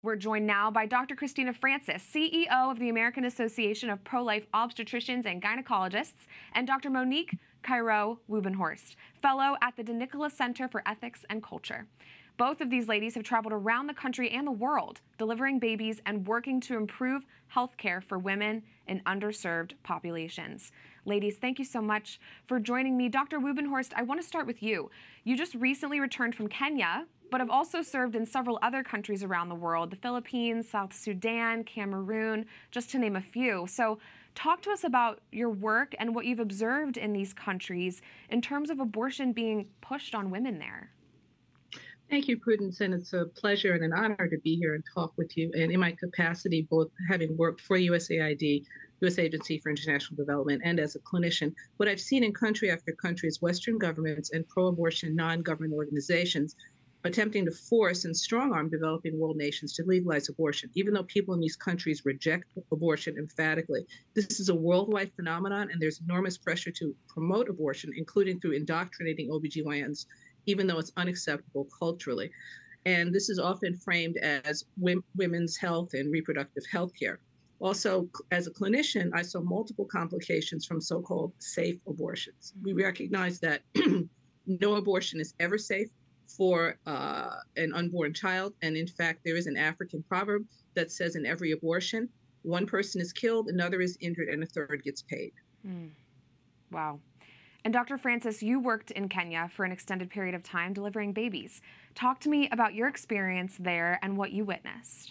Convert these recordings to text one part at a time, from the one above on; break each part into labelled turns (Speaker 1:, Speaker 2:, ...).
Speaker 1: We're joined now by Dr. Christina Francis, CEO of the American Association of Pro-Life Obstetricians and Gynecologists, and Dr. Monique Wubbenhorst, fellow at the DeNicola Center for Ethics and Culture. Both of these ladies have traveled around the country and the world, delivering babies and working to improve health care for women in underserved populations. Ladies, thank you so much for joining me. Dr. Wubbenhorst, I want to start with you. You just recently returned from Kenya, but have also served in several other countries around the world, the Philippines, South Sudan, Cameroon, just to name a few. So talk to us about your work and what you've observed in these countries in terms of abortion being pushed on women there.
Speaker 2: Thank you, Prudence, and it's a pleasure and an honor to be here and talk with you. And in my capacity, both having worked for USAID, U.S. Agency for International Development, and as a clinician, what I've seen in country after country is Western governments and pro-abortion non-government organizations attempting to force and strong-arm developing world nations to legalize abortion, even though people in these countries reject abortion emphatically. This is a worldwide phenomenon, and there's enormous pressure to promote abortion, including through indoctrinating OBGYNs, even though it's unacceptable culturally. And this is often framed as women's health and reproductive health care. Also, as a clinician, I saw multiple complications from so-called safe abortions. We recognize that no abortion is ever safe for an unborn child. And in fact, there is an African proverb that says in every abortion, one person is killed, another is injured, and a third gets paid.
Speaker 1: Wow. And Dr. Francis, you worked in Kenya for an extended period of time delivering babies. Talk to me about your experience there and what you witnessed.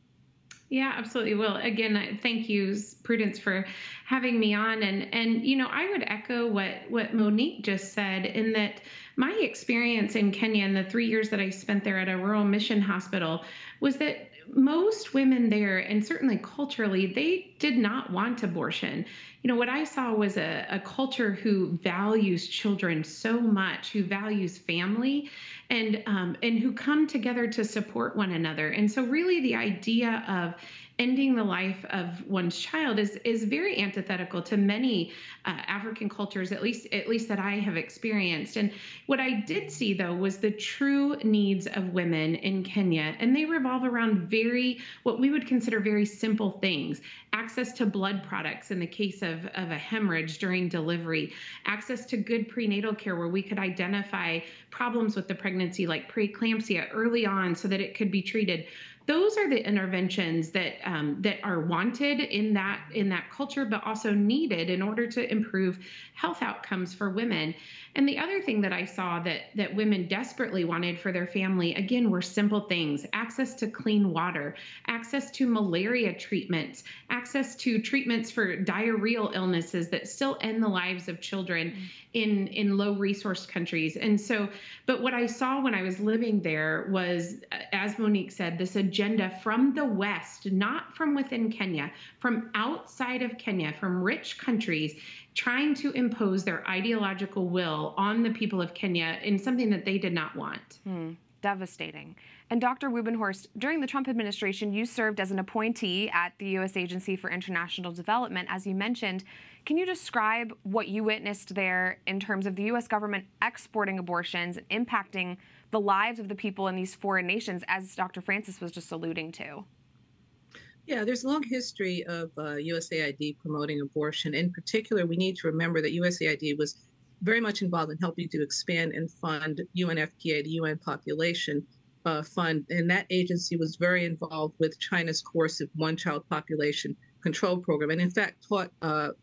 Speaker 3: Yeah, absolutely. Well, again, thank you, Prudence, for having me on. And you know, I would echo what Monique just said, in that my experience in Kenya in the 3 years that I spent there at a rural mission hospital was that most women there, and certainly culturally, they did not want abortion. You know, what I saw was a culture who values children so much, who values family, and who come together to support one another. And so really the idea of ending the life of one's child is very antithetical to many African cultures, at least that I have experienced. And what I did see, though, was the true needs of women in Kenya, and they revolve around what we would consider very simple things: access to blood products in the case of a hemorrhage during delivery, access to good prenatal care where we could identify problems with the pregnancy like preeclampsia early on so that it could be treated. Those are the interventions that are wanted in that culture, but also needed in order to improve health outcomes for women. And the other thing that I saw that women desperately wanted for their family, again, were simple things: access to clean water, access to malaria treatments, access to treatments for diarrheal illnesses that still end the lives of children in low resource countries. And so, but what I saw when I was living there was, as Monique said, this agenda from the West, not from within Kenya, from outside of Kenya, from rich countries, trying to impose their ideological will on the people of Kenya in something that they did not want.
Speaker 1: Devastating. And Dr. Wubbenhorst, during the Trump administration, you served as an appointee at the U.S. Agency for International Development, as you mentioned. Can you describe what you witnessed there in terms of the U.S. government exporting abortions and impacting the lives of the people in these foreign nations, as Dr. Francis was just alluding to?
Speaker 2: Yeah, there's a long history of USAID promoting abortion. In particular, we need to remember that USAID was very much involved in helping to expand and fund UNFPA, the UN Population Fund. And that agency was very involved with China's coercive one-child population control program, and in fact taught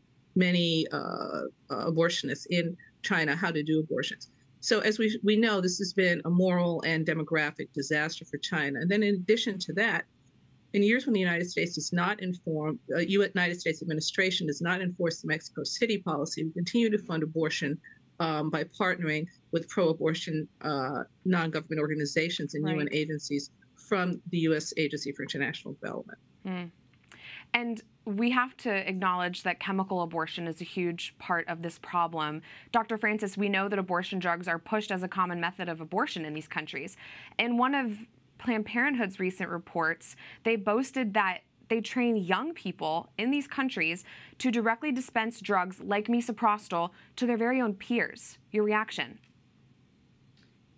Speaker 2: many abortionists in China how to do abortions. So as we know, this has been a moral and demographic disaster for China. And then in addition to that, in years when the United States does not inform, United States administration does not enforce the Mexico City policy, we continue to fund abortion by partnering with pro-abortion non-government organizations and UN agencies from the U.S. Agency for International Development.
Speaker 1: And we have to acknowledge that chemical abortion is a huge part of this problem. Dr. Francis, we know that abortion drugs are pushed as a common method of abortion in these countries. And one of Planned Parenthood's recent reports, they boasted that they train young people in these countries to directly dispense drugs like misoprostol to their very own peers. Your reaction?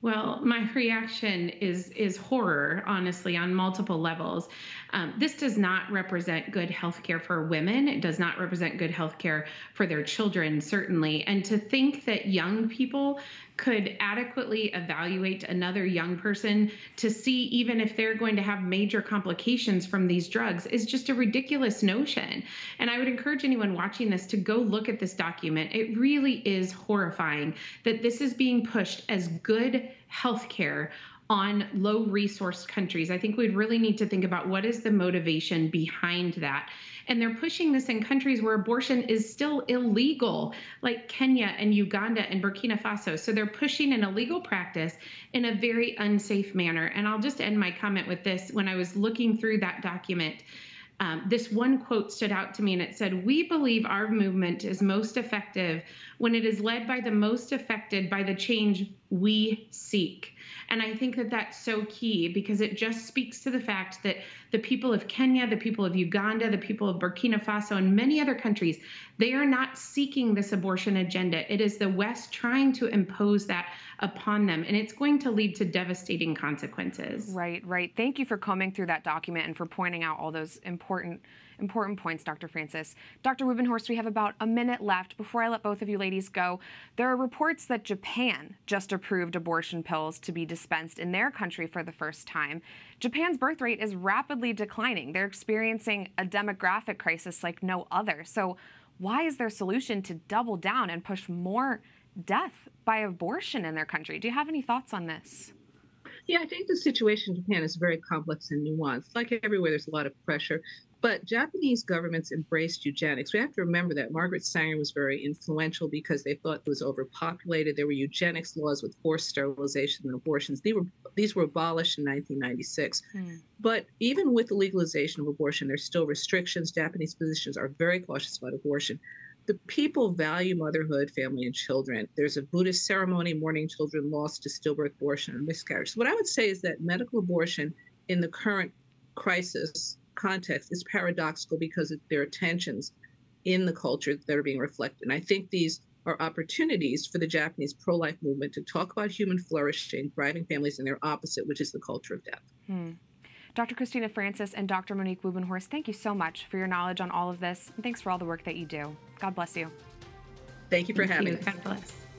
Speaker 3: Well, my reaction is horror, honestly, on multiple levels. This does not represent good healthcare for women. It does not represent good healthcare for their children, certainly. And to think that young people could adequately evaluate another young person to see even if they're going to have major complications from these drugs is just a ridiculous notion. And I would encourage anyone watching this to go look at this document. It really is horrifying that this is being pushed as good healthcare on low-resourced countries. I think we'd really need to think about what is the motivation behind that. And they're pushing this in countries where abortion is still illegal, like Kenya and Uganda and Burkina Faso. So they're pushing an illegal practice in a very unsafe manner. And I'll just end my comment with this. When I was looking through that document, this one quote stood out to me, and it said, "We believe our movement is most effective when it is led by the most affected by the change we seek." And I think that that's so key, because it just speaks to the fact that the people of Kenya, the people of Uganda, the people of Burkina Faso, and many other countries, they are not seeking this abortion agenda. It is the West trying to impose that upon them, and it's going to lead to devastating consequences.
Speaker 1: Right, right. Thank you for combing through that document and for pointing out all those important points, Dr. Francis. Dr. Wubbenhorst, we have about a minute left. Before I let both of you ladies go, there are reports that Japan just approved abortion pills to be dispensed in their country for the first time. Japan's birth rate is rapidly declining. They're experiencing a demographic crisis like no other. So why is their solution to double down and push more death by abortion in their country? Do you have any thoughts on this?
Speaker 2: Yeah, I think the situation in Japan is very complex and nuanced. Like everywhere, there's a lot of pressure. But Japanese governments embraced eugenics. We have to remember that Margaret Sanger was very influential because they thought it was overpopulated. There were eugenics laws with forced sterilization and abortions. These were abolished in 1996. But even with the legalization of abortion, there's still restrictions. Japanese physicians are very cautious about abortion. The people value motherhood, family, and children. There's a Buddhist ceremony mourning children lost to stillbirth, abortion, and miscarriage. So what I would say is that medical abortion in the current crisis context is paradoxical because there are tensions in the culture that are being reflected. And I think these are opportunities for the Japanese pro-life movement to talk about human flourishing, thriving families, and their opposite, which is the culture of death.
Speaker 1: Dr. Christina Francis and Dr. Monique Wubbenhorst, thank you so much for your knowledge on all of this. And thanks for all the work that you do. God bless you.
Speaker 2: Thank you for having us.
Speaker 3: God bless.